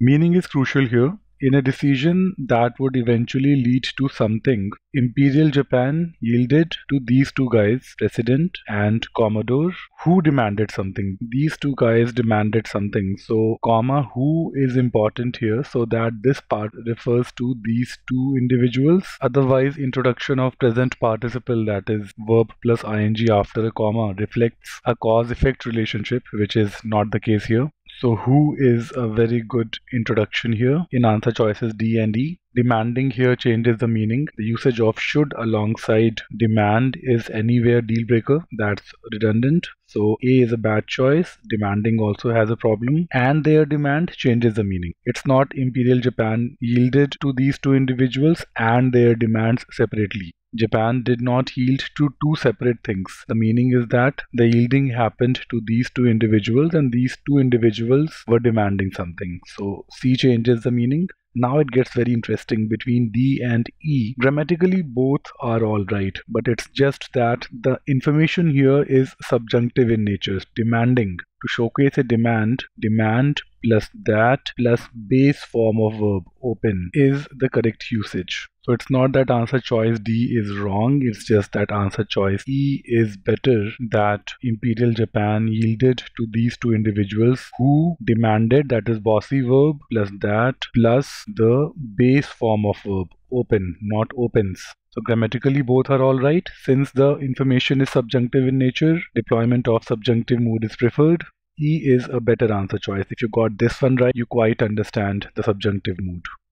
Meaning is crucial here. In a decision that would eventually lead to something, Imperial Japan yielded to these two guys, President and Commodore, who demanded something. These two guys demanded something. So, comma, who is important here so that this part refers to these two individuals. Otherwise, introduction of present participle, that is verb plus ing after a comma, reflects a cause-effect relationship, which is not the case here. So who is a very good introduction here in answer choices D and E. Demanding here changes the meaning. The usage of should alongside demand is anywhere deal breaker. That's redundant. So A is a bad choice. Demanding also has a problem. And their demand changes the meaning. It's not Imperial Japan yielded to these two individuals and their demands separately. Japan did not yield to two separate things. The meaning is that the yielding happened to these two individuals and these two individuals were demanding something. So C changes the meaning. Now it gets very interesting between D and E. Grammatically, both are alright, but it's just that the information here is subjunctive in nature. Demanding. To showcase a demand, demand plus that plus base form of verb, open, is the correct usage. So it's not that answer choice D is wrong, it's just that answer choice E is better, that Imperial Japan yielded to these two individuals who demanded, that is bossy verb plus that plus the base form of verb, open, not opens. So grammatically both are alright. Since the information is subjunctive in nature, deployment of subjunctive mood is preferred. E is a better answer choice. If you got this one right, you quite understand the subjunctive mood.